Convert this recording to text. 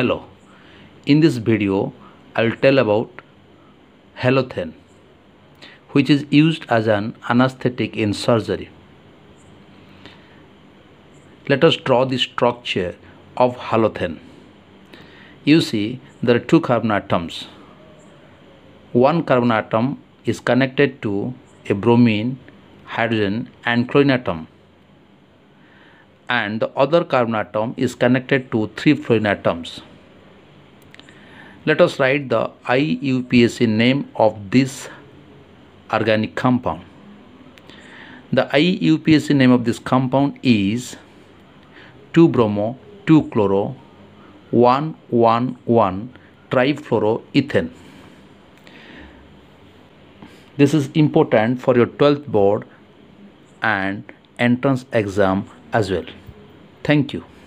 Hello, in this video I'll tell about halothane, which is used as an anesthetic in surgery. Let us draw the structure of halothane. You see, there are two carbon atoms. One carbon atom is connected to a bromine, hydrogen and chlorine atom, and the other carbon atom is connected to 3 fluorine atoms. Let us write the IUPAC name of this organic compound. The IUPAC name of this compound is 2-bromo 2-chloro 1,1,1 trifluoroethane. This is important for your 12th board and entrance exam as well. Thank you.